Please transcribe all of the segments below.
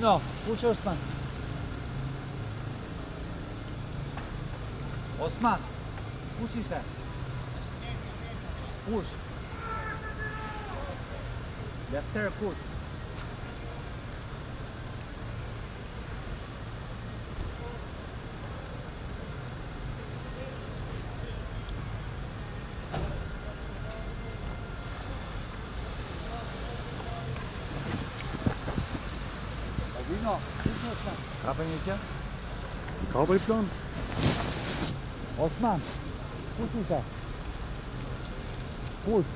Vino, push Osman. Osman, push işte. Push. Left push. Vino, push Osman. Kapanice? Cowboyplan. Osman, push işte. Push.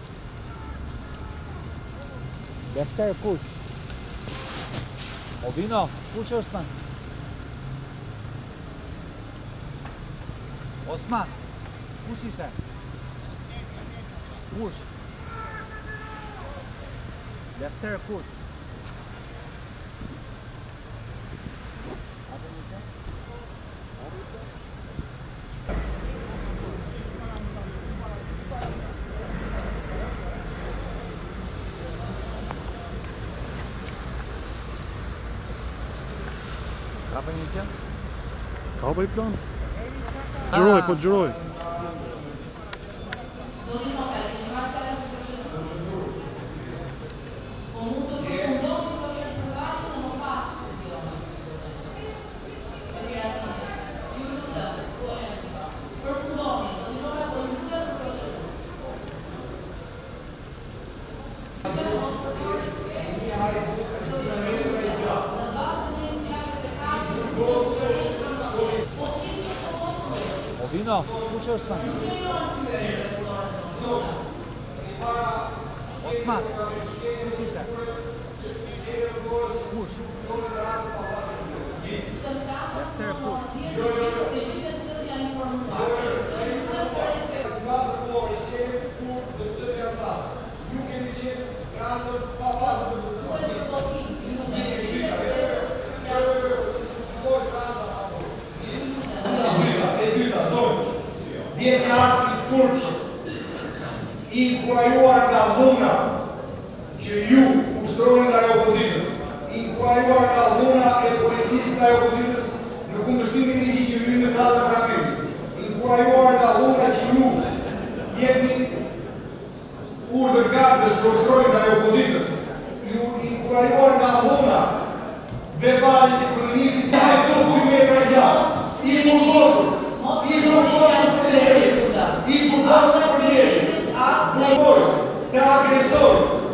Left push. Vino, push Osman. Osman, push işte. Push. Left push. Kapanice? Cowboyplan. Giroy, po Giroy. Vino, push Osman. Osman, push işte. Push. Left push. Dietro turco incoaiuar la luna që ju ushtroni nga opozitës, incoaiuar la luna e policisë nga opozitës në kundërshtimin e ligjit që ju në sallën e parlamentit, incoaiuar la luna që ju jeni urdhërgatës që ushtroni nga opozitës, ju incoaiuar la luna verbali që kryeministri ka e do 2 metra gjatë, i burgosur. I burgosur për të agresor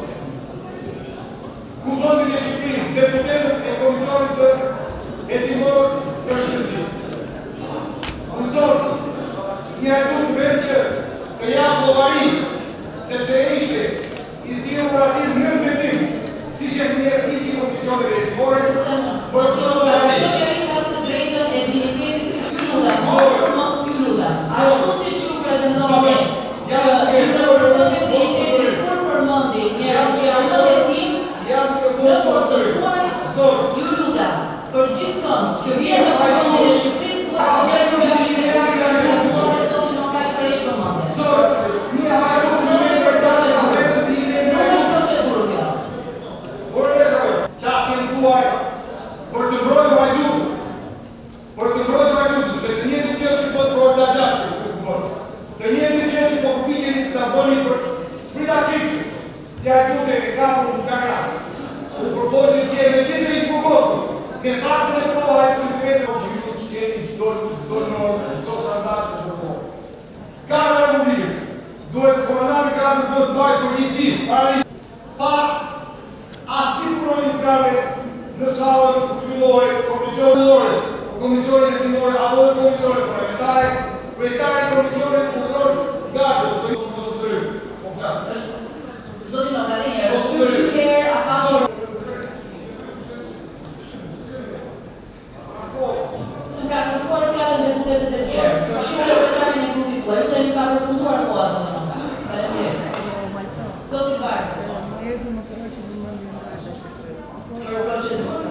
Kuvendin e Shqipërisë, deputetët e Komisionit të Hetimor të Shqipërisë. Nëzor, një eduk vend që të japë llogari, sepse ishte i dhjetur aty në mbetim, si që një nisi Komisionit e Hetimor, për të llogari. Ashtu si që pretendoni që pretendoni kur përmendi njerëz që janë në hetim në forcën tuaj, ju lutem për gjithë kënd që vjen në Kuvendin e Shqipërisë, duhet të bëjmë gjashtë zotin nuk ka për hiç vëmendje. Një hajru në metër dashë në vetëm të jeni Nuk është procedurë kjo. Qasin tuaj për të mbrojtur Hajdutën, se të njëjtën gjë që bëhet për Orta Gjashkën, të njëjtën gjë që po përpiqeni ta bëni për Frida Kripçi, si Hajduti e kapur në flagrant. U propozë të jetë me qëse i burgosur, me faktën e kohë Hajduti të vetë që ju të shkeni çdo normë, çdo standard të përkohë. Garda e Republikës, duhet komandanti Gardës duhet të bëjë përgjegjësi pa asnjë punonjë zgave në sallën ku zhvillohet Komisioni Hetimor apo Komisioni Parlamentare, kryetari i Komisionit Udhëtor Gazë, do të konsultojmë. Zotin Nogalinja, është dy herë afati. Nuk ka kërkuar fjalën deputetët e tjerë. Përfshirë sekretarin e konstituar, ju tani ka përfunduar koha zotin Nogalinja. Faleminderit. Zoti Vargas. Për procedurë.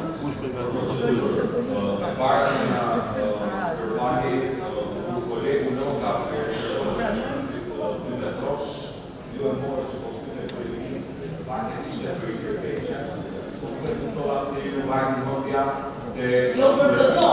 Para se na përmbajtje ku kolegu nuk ka të trosh, jo e morë që po këtë e kryeministrit, faktet ishte për i kërkeqja, po këtë kuptova se ju vajnë në Zotja Jo për këto.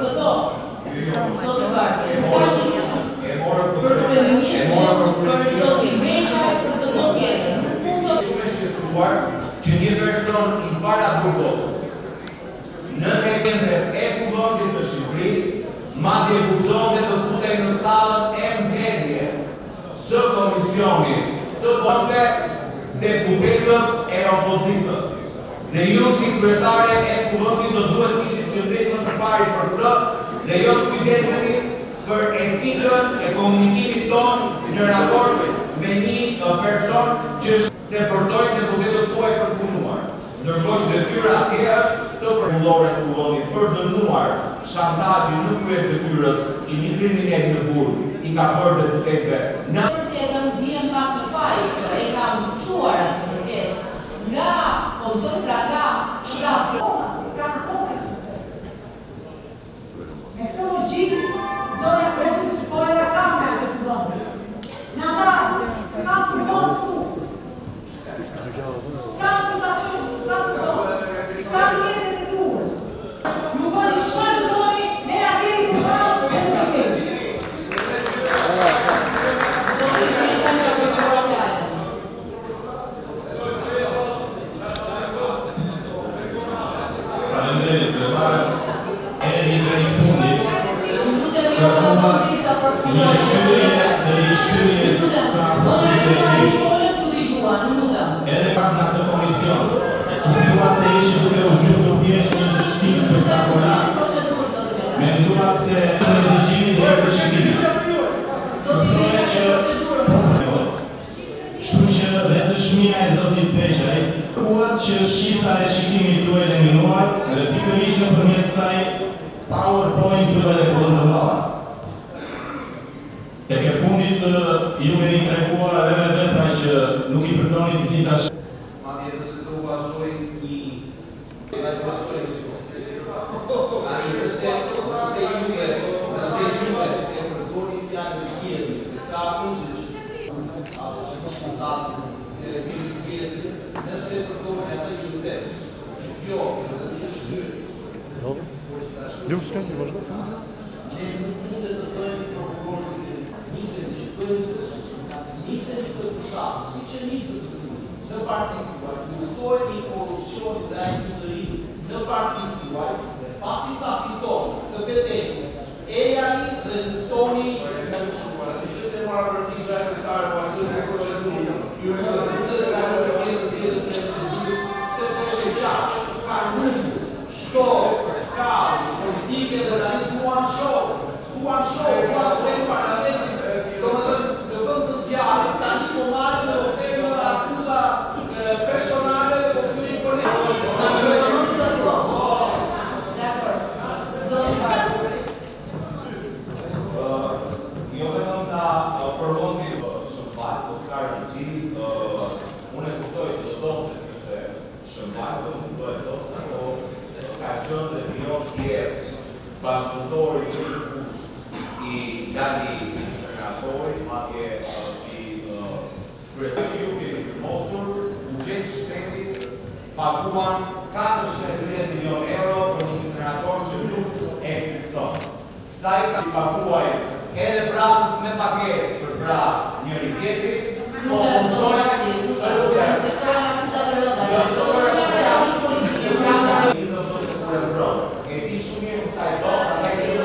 Zoti Barti, për kryeministrin, për zoti Beqaj, për këto tjetër. Nuk mund të shumë e shqetësuar që një person i paraburgos në kejtende e kuvendit të Shqipërisë madje guxonte të futej në sallën e mbledhjes së komisionit të bonte deputetët e opozitës. Dhe ju si kryetare e kuvendit do duhet kishit qëndrim më së pari për këtë dhe jo të kujdeseni për etikën e komunikimit tonë në raport me një person që se përdojnë deputetët tuaj për punuar. Ndërkohë që detyra atje është të përfullore së kuvendit për dënuar shantazhin në kryet detyrës që një kriminal në burg i ka bërë deputetëve. Tjetër vjen pak në faj, e kam quar atë kërkesë nga komisioni, pra nga shtati. Me këtë logjik, zonja Pretit po e kam me atë të dhëmë. Në dalë, s'ka fërgonë këtu. S'ka të të qëmë, s'ka fërgonë. S'ka mjetet e duhet. Ju vëndi qëma të doni, ne a kemi të brautë e të kemi. Edhe pak në këtë komision, menduat se ishë duke u zhurë të pjeshtë një dështim spektakular, menduat se të regjimi dhe e përshikimi. Shtu që dhe dëshmia e zotit Beqaj, kuat që shqisa e shikimit të eliminuar, dhe pikërisht në përmjet saj, PowerPoint të e bëndëvala. E ke fundit ju keni treguar edhe me vetra që nuk i përdoni të gjitha madje nëse të u vazhdoj një edhe pasoj në sotë. Ani nëse juve e përdoni fjallë të tjeri, dhe ka akuzë që apo shkështatë e një tjetëri, nëse përdoni atë juve, që kjo, nëse të shtyrë. Ju s'ka një vazhdo? Ne nuk mundet të bëjmë prokurorë nisën që të bëjmë të sutë, nisën që të pushatë, si që nisën të funë, në partikuar, luftoj një korupcion dhe ajtë të rritë në partikuar, dhe pasi ta fitoni të betetë, ejani dhe luftoni që se marë vërtizha e kretarë po ashtë në procedurë, ju në të rrëtë dhe ka në pjesë të jetë të rrëtizis, sepse shë gjatë, ka mundu, shtorë, kaos, politike dhe da një duan shorë, duan të rejnë parlamentin, do më dhe në vënd të zjarë, ta një po marë dhe po fejnë akuza personale dhe po fyrin kolegë. Jo vetëm nga përvondi Shëmbaj, po s'ka i cili, unë e kuptoj që do të ishte Shëmbaj, do të bëhet dosa, po ka qënë dhe bjo tjerë bashkëpunëtori të një kush i Dali Senatori, madje si kryetari ju kemi firmosur, buxheti i shtetit paguan 430 milion euro për një senator që nuk ekziston. Sa i ka paguaj edhe vrasës me pagesë për pra njëri tjetrit, po e di shumë mirë në saj do, të të të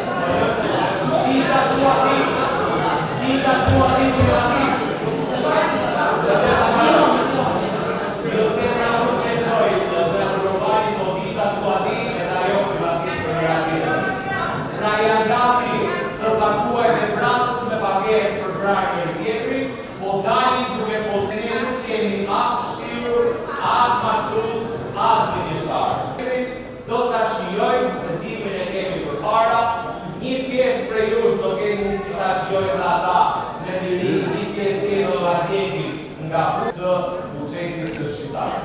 do të shijojmë se timin e kemi për para, një pjesë prej jush do kemi të shijojmë dhe ata në njëri, një pjesë kemi do të atjeki nga të buxhetit të shqiptarë.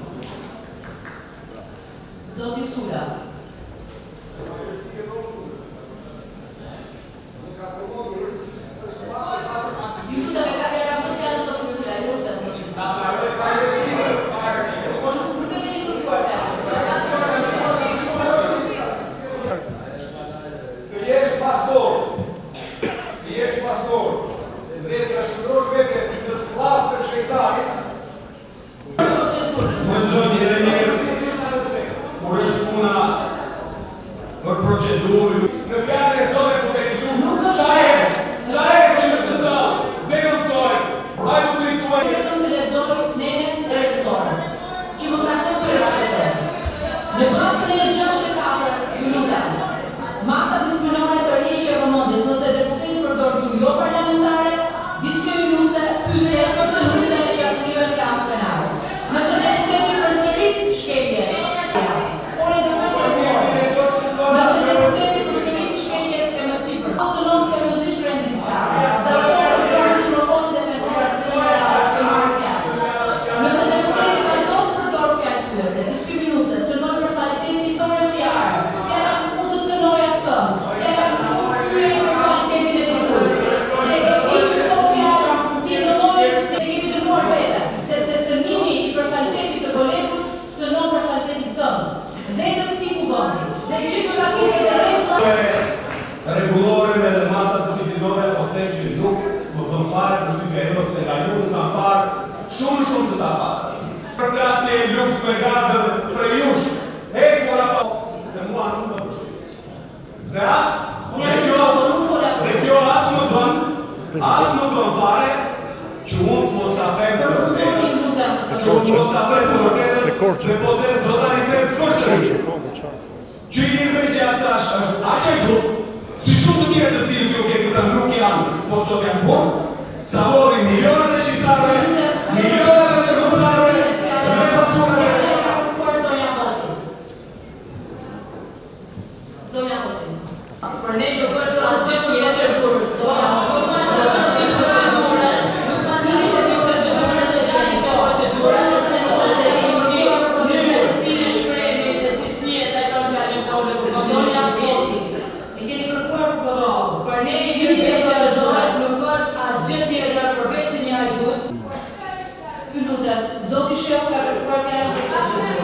Zoti Sula. Ju lutem me ka era më fjalë zoti Sula, ju lutem. Ta paroj pa procedurë. Në fjallë e këtore ku të një sa e që në të zalë, ne në të zojë, hajdu të rituaj. Vetëm të lexoj nenën e rëndorës, që më ka të respektet. Në basën e 64, ju lutem, masa disciplinare tërheqje e vëmendjes nëse deputeti përdor gjuhë jo parlamentare, diskriminuese, fyse, kërcënuese e gjatërimeve të seancës plenare. Nëse deputeti përsërit shkeljet, nëse deputeti përsërit shkeljet e mësipër, funksionon seriozisht rendin sa. Zakonisht dorë mikrofonit dhe me nëse deputeti vazhdon të përdor fjalë fyese, diskriminuese, cënon personalitetin historiciar, fjala mund të cënojë astë, fjala mund të shtyjë personalitetin e dikujt. Ne e di që këto fjalë ti dënojnë se kemi dënuar vete, sepse cënimi i personalitetit të kolegut cënon personalitetin tënd. Vetëm ti ku bëni, dhe gjithçka tjetër të rregulla. Regulorën edhe masat disiplinore o të që nuk më të fare për shtypje e se ka ju në kam parë shumë se sa parë. Për plasje e luft me gardër për jush, e kora pa, se mua nuk më përshtypje. Dhe kjo asë më bën fare që unë të mos të afem të vërtetë. Që unë të mos të afem të vërtetë dhe po të totalitet përsëri. Që i një që atash është aqe i grup, si shumë të tjerë të cilë të ju kemi thënë nuk janë, po sot janë burë, sa hodhin milionat e shqiptarëve, milionat e komtarëve, dhe fakturëve. Zonja Hotin. Për ne nuk është asgjë tjetër që kur zonja Hotin. Nuk ma zëtën të procedurë, nuk ma zëtën të procedurë se ka një procedurë, se që në të se i më një procedurë, se si në shkremi, se si e të kanë fjallin tonë, zonja Hotin. E keni kërkuar për procedurë. Për ne i një që zonja nuk është asgjë tjetër për vetë si një ajtut. Ju lutem, zoti Sheu ka kërkuar fjallin për procedurë.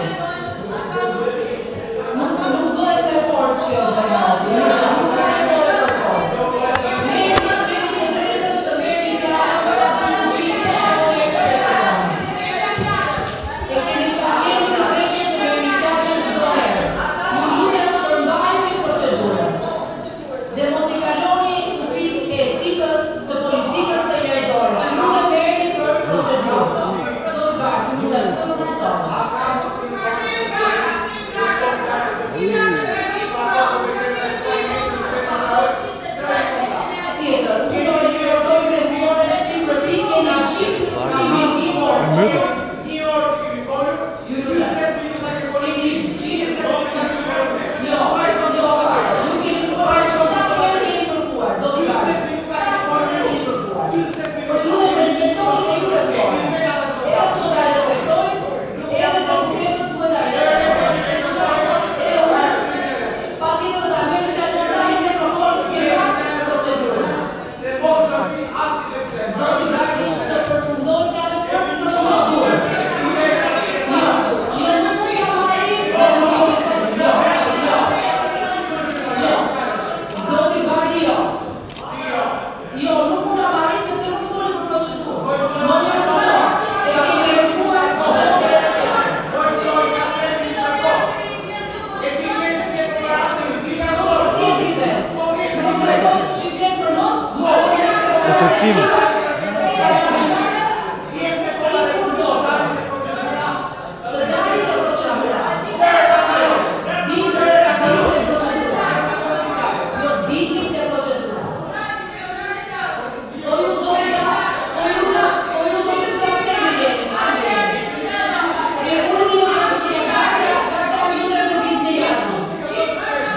Nuk vëhet me forë që jo zonja Hotin. Nuk ka një vëhet me forë. Merë një keni të drejtën të merë një fjallin për diskutimin e shkojë të ekonomi. E keni të drejtën të merë një fjallin çdo herë. Nuk lutem përmbajtje procedurës. Dhe mos i kaloni kufit e etikës të politikës të njerëzore. Nuk lutem merrni për procedurë. Zoti Barë, nuk lutem të më kuptoni.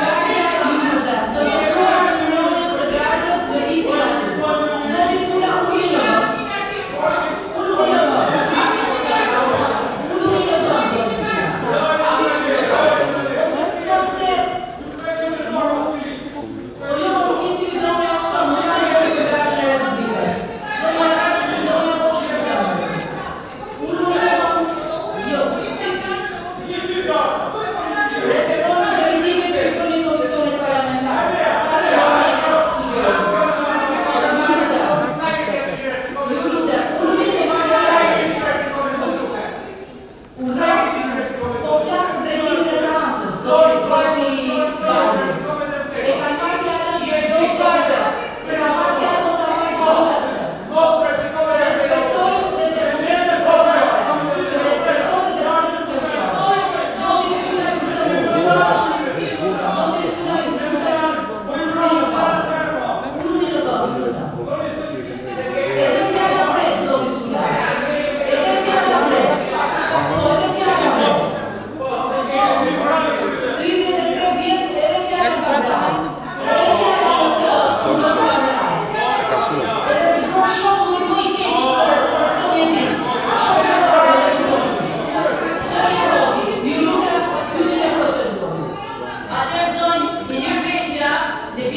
Zoti Sula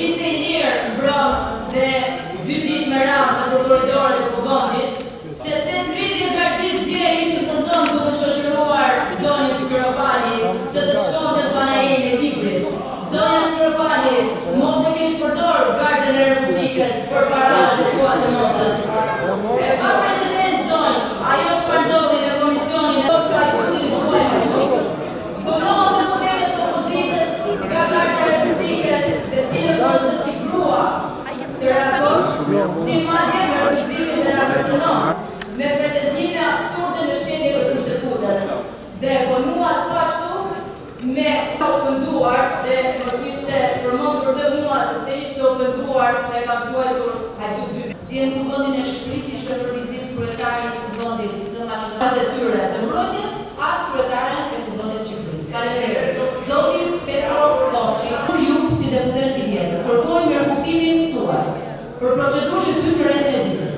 21 mbrëm dhe 2 ditë me radhë në korridoret e kuvendit, se 130 artistë dje ishin të zonë duke shoqëruar zonjën Spiropali se të shkonte panajirin e librit. Zonja Spiropali mos e kishte përdorur Gardën e Republikës për paradat e tua të motës. E pa precedent zonjë, ajo çfarë ndodhi në komisionin e kësaj kundëri quajmë. Punohet me modelet të opozitës nga Garda e Republikës dhe ti në tonë që si grua të reagosh, ti madje me rëndësimin dhe raporcionon, me pretendime absurde në shtjellje të kushtetutës. Dhe vonuat pashtu me ofenduar dhe më kishte përmendur dhe mua sepse ishte ofenduar që e kam quajtur hajduk dy. Dje në kuvendin e Shqipërisë ishte për vizitë kryetarin e kuvendit të mashtrave të tyre të mbrojtjes, as kryetaren e kuvendit të Shqipërisë. Faleminderit. Zoti Petro Orlovçi, për ju si deputet i vjetër, kërkoj mirëkuptimin tuaj për procedurë që ty në rendin e ditës.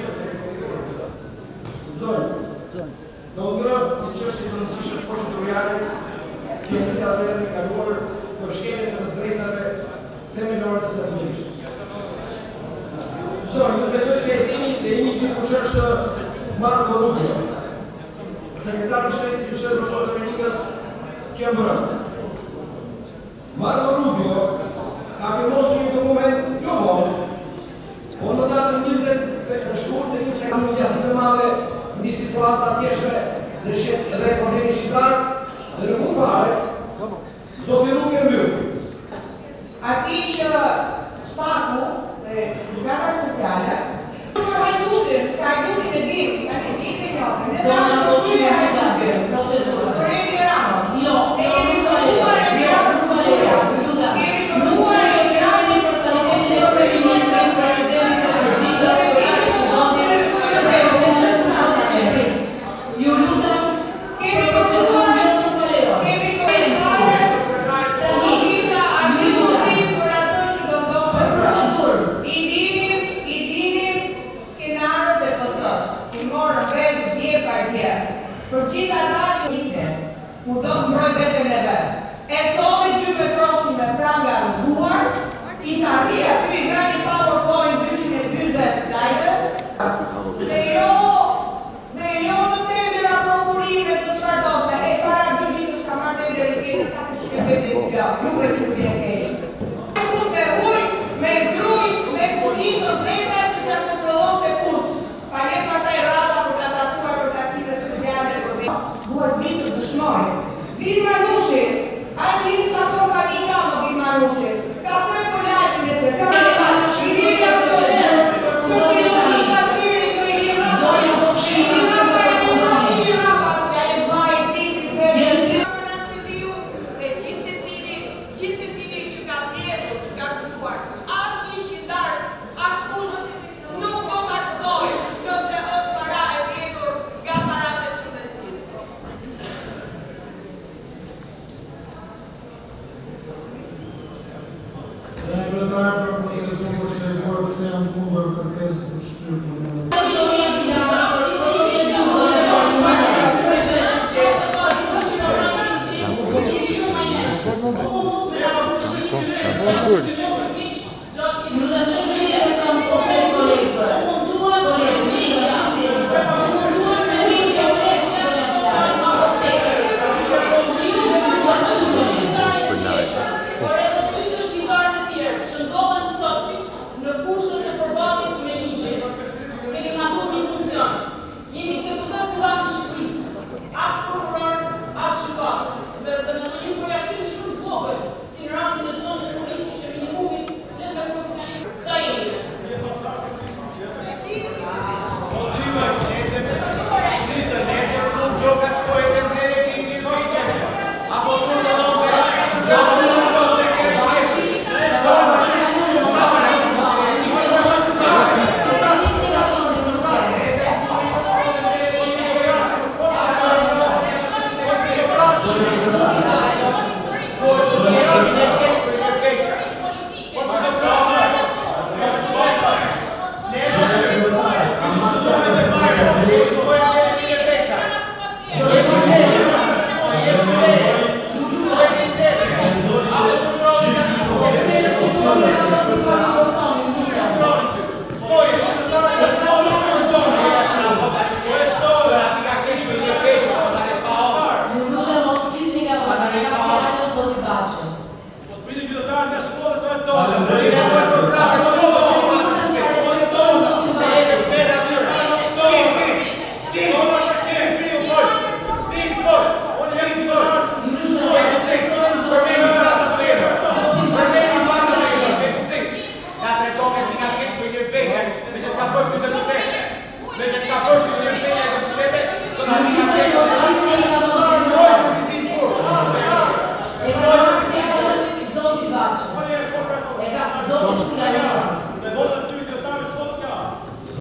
Do ngrët një çështje të rëndësishme procedurale, kemi të avere të kaluar për shkeljen e të drejtave themelore të zakonisë. Ju besoj se e dini dhe imi kush është Marko Rubio, sekretar i shtetit i Shtetit Bashkuar të Amerikës Qembrën. Marko Rubio ka firmosur një dokument jo vonë, po në datën 20 shkurt e 20 një jasit të madhe një situatë atjeshme dhe problemi shqiptar dhe në fund fare, zoti Rubio mbyll. Ati që spaku dhe gjykata speciale për hajdutin, se hajdutin e dim, ka një gjithë e njofë, në Zona procedura. për Edi Ramo. Jo, E kemi kërkuar Edi Ramo. Kemi kërkuar Edi Ramo për salitetin e kryeministrit, presidentit e Republikës, ju lutem, kemi kërkuar për atë që do ndohë. I dinim skenarët e pësës. I morën veç dje par dje. Për gjithë ata që ishte, ku do të mbroj vetën e vetë. E soli 2 metroshin me pranga në duar, i thari aty i nga një PowerPoint 240 slide, dhe jo në tendera prokurime të çfarëdoshta, e para 2 ditësh ka marrë tendera i keqë, ka të shkëpete kjo, nuk e që të keqë. Me uj, me gruj, me kulit të zeza që se kontrolon të kush, pa ne pasaj rada për të atakuar për taktive speciale për me. Duhet vitë të dëshmoj. Vitë Manushi, a kini sa kompani ka më vitë Manushi, ka të e kolajnë në që ka të i mirë aksioner, që priori ka qiri të i lirë rapaj, i lirë rapaj, i lirë rapaj, ka e vaj, pipi, kërë, gjithë cili që ka tjetur, që ka këtuar, as një shqindar, as kush nuk do të aktoj nëse është para e tjetur nga para të shqindecisë. Dhe e bëtarë për procedurin që e bërë pëse janë kundër kërkesë për shtyr për në... Good.